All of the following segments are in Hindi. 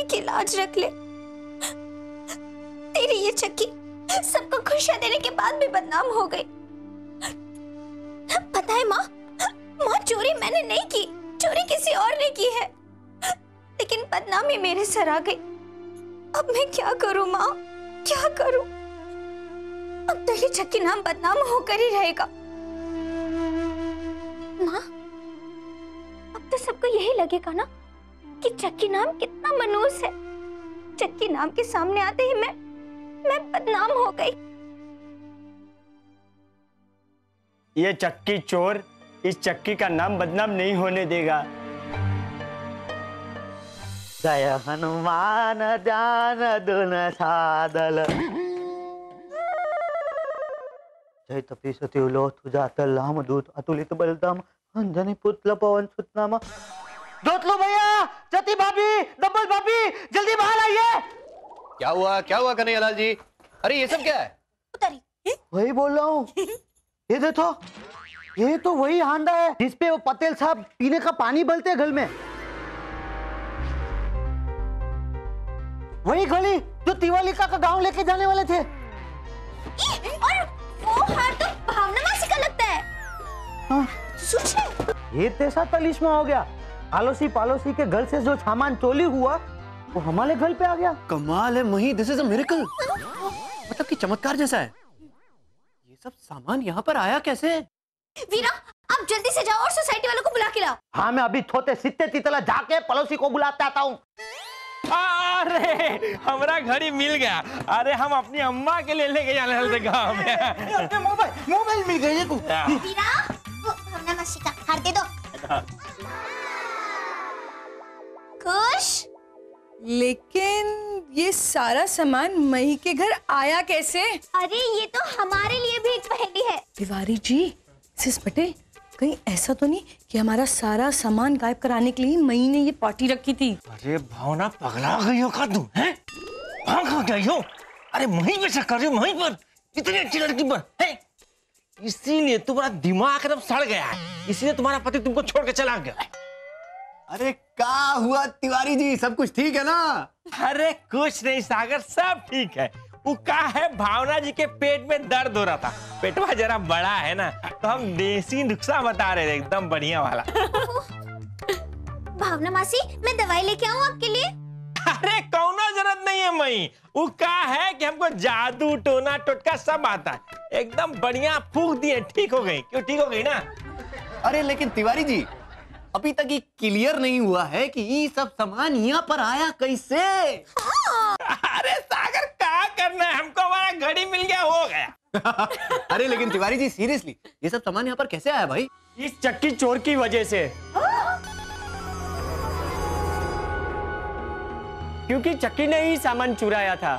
की लाज रख ले। तेरी ये चक्की सबको खुशियां देने के बाद भी बदनाम हो गई। पता है माँ, चोरी मैंने नहीं की, चोरी किसी और ने की है, लेकिन बदनामी मेरे सर आ गई। अब मैं क्या करूं माँ, क्या करूं? अब तो ये चक्की नाम बदनाम होकर ही रहेगा। माँ, अब तो सबको यही लगेगा ना कि चक्की नाम कितना मनूस है। चक्की नाम के सामने आते ही मैं बदनाम हो गई। ये चक्की चोर इस चक्की का नाम बदनाम नहीं होने देगा। जय हनुमान ज्ञान गुण साधल, जय तपीसति उलोथ जातल रामदूत अतुलित बलधाम अंजनी पुत्र पवन सुत नामा। जोत लो भैया, जति भाभी, डबल भाभी, जल्दी बाहर आइए। क्या हुआ कन्हैयालाल जी? अरे ये सब क्या है? उतारी। वही बोल रहा हूँ, ये देखो, ये तो वही हांडा है जिसपे वो पटेल साहब पीने का पानी बलते घर में। वही घड़ी जो तिवालिका का गांव लेके जाने वाले थे। और वो हार तो भावना मासी का लगता है। हाँ। सोच ले। ये तेसा तलिस्मा हो गया। आलोसी पालोसी के घर से जो सामान चोरी हुआ वो हमारे घर पे आ गया। कमाल है मही, दिस इज अ मिरेकल। मतलब कि चमत्कार जैसा है। ये सब सामान यहाँ पर आया कैसे? वीरा, आप जल्दी से जाओ और सोसाइटी वालों को बुला के लाओ। हाँ, मैं अभी छोटे सित्ते तितला जाके पड़ोसी को बुलाते आता हूँ। अरे हमारा घड़ी मिल गया। अरे हम अपनी अम्मा के लिए लेके जाने वाले थे गाँव में। मोबाइल मिल गया को। वीरा, वो भावना मासी का हार दे दो। खुश? लेकिन ये सारा सामान मही के घर आया कैसे? अरे ये तो हमारे लिए भी एक पहेली है। तिवारी जी, सिस पटेल, कहीं ऐसा तो नहीं कि हमारा सारा सामान गायब कराने के लिए मही ने ये पार्टी रखी थी? अरे भावना पगला गई हो का तुम हैं? भाग गई हो? अरे वहीं पे शक कर रही हो, वहीं पर इतनी अच्छी लड़की पर है, इसीलिए तुम्हारा दिमाग एकदम सड़ गया है, इसीलिए तुम्हारा पति तुमको छोड़ के चला गया। अरे क्या हुआ तिवारी जी, सब कुछ ठीक है ना? अरे कुछ नहीं सागर, सब ठीक है। वो क्या है, भावना जी के पेट में दर्द हो रहा था, पेटवा जरा बड़ा है ना, तो हम देसी नुस्खा बता रहे थे, एकदम बढ़िया वाला। भावना मासी, मैं दवाई लेके आऊं आपके लिए? अरे कौनो जरूरत नहीं है मई, वो क्या है कि हमको जादू टोना टोटका सब आता है, एकदम बढ़िया फूंक दिए, ठीक हो गई। क्यों ठीक हो गई ना? अरे लेकिन तिवारी जी, अभी तक ये क्लियर नहीं हुआ है कि ये सब सामान यहाँ पर आया कैसे? अरे सागर क्या करना है, हमको हमारा घड़ी मिल गया, हो गया। अरे लेकिन तिवारी जी सीरियसली, ये सब सामान यहाँ पर कैसे आया भाई? इस चक्की चोर की वजह से। क्योंकि चक्की ने ही सामान चुराया था।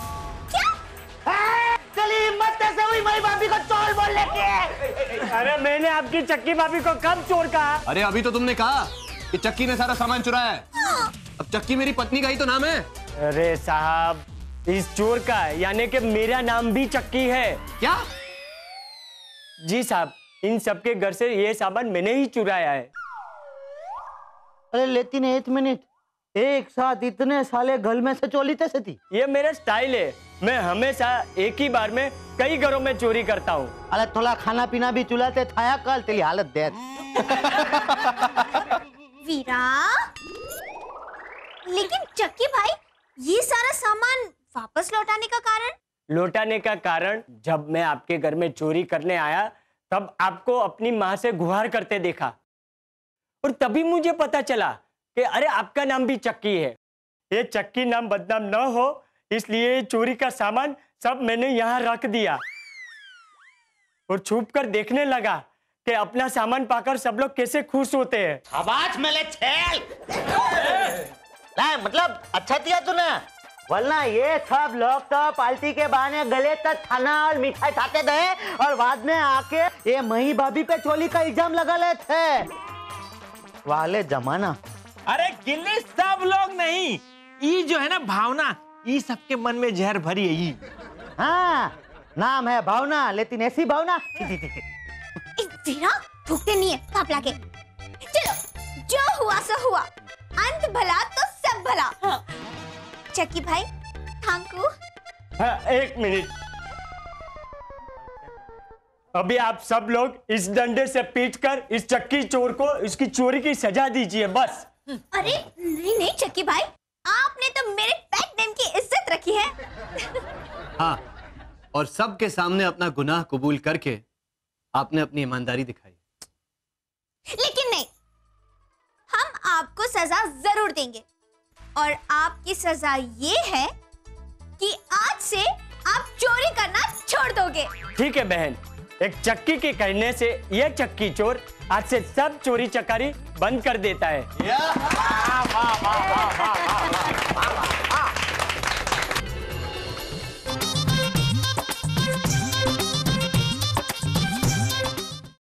चलिए हिम्मत कैसे हुई मेरी भाभी को चोर बोलने की? अरे मैंने आपकी चक्की भाभी को कब चोर कहा? अरे अभी तो तुमने कहा कि चक्की ने सारा सामान चुराया है। अब चक्की मेरी पत्नी का ही तो नाम है। अरे साहब, इस चोर का यानी कि मेरा नाम भी चक्की है। क्या? जी साहब, इन सबके घर से ये सामान मैंने ही चुराया है। अरे लेकिन एक मिनट, एक साथ इतने साले घर में से चोरी कैसे थी? ये मेरा स्टाइल है, मैं हमेशा एक ही बार में कई घरों में चोरी करता हूँ। अरे थोड़ा खाना पीना भी चुलाते थाया कल तेरी हालत देख। वीरा, लेकिन चक्की भाई, ये सारा सामान वापस लौटाने का कारण? लौटाने का कारण, जब मैं आपके घर में चोरी करने आया तब आपको अपनी माँ से गुहार करते देखा, और तभी मुझे पता चला कि अरे आपका नाम भी चक्की है। ये चक्की नाम बदनाम न हो इसलिए चोरी का सामान सब मैंने यहाँ रख दिया और छुप कर देखने लगा कि अपना सामान पाकर सब लोग कैसे खुश होते हैं। आवाज मेले छेल। मतलब अच्छा किया तूने, वरना ये सब लोग तो पार्टी के बहाने गले तक खाना और मिठाई खाते गए और बाद में आके ये मही भाभी पे चोरी का इल्जाम लगा ले थे। वाले जमाना। अरे गिल्ली सब लोग नहीं, ये जो है ना भावना, ये सबके मन में जहर भरी है ये। हाँ, नाम है भावना, लेकिन ऐसी भावना। वीरा, भूखते नहीं है, पाप लाके। चलो, जो हुआ सो हुआ, अंत भला तो सब भला। चक्की भाई, थांकू। हाँ, एक मिनट। अभी आप सब लोग इस डंडे से पीटकर इस चक्की चोर को इसकी चोरी की सजा दीजिए, बस। अरे नहीं नहीं चक्की भाई, आपने तो मेरे पेट नेम की इज्जत रखी है। हाँ, और सबके सामने अपना गुनाह कबूल करके आपने अपनी ईमानदारी दिखाई। लेकिन नहीं, हम आपको सजा जरूर देंगे, और आपकी सजा ये है कि आज से आप चोरी करना छोड़ दोगे। ठीक है बहन, एक चक्की के कहने से यह चक्की चोर आज से सब चोरी चकारी बंद कर देता है।